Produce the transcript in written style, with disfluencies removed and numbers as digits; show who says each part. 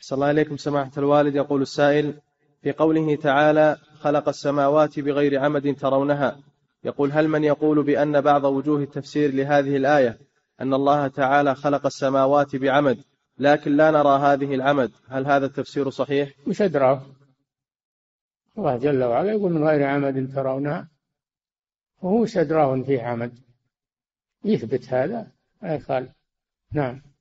Speaker 1: صلى الله عليكم سماحة الوالد. يقول السائل: في قوله تعالى خلق السماوات بغير عمد ترونها، يقول: هل من يقول بأن بعض وجوه التفسير لهذه الآية أن الله تعالى خلق السماوات بعمد لكن لا نرى هذه العمد، هل هذا التفسير صحيح؟
Speaker 2: مش أدراه. الله جل وعلا يقول من غير عمد ترونها، وهو أدراه فيه عمد، يثبت هذا لا يخالف. نعم.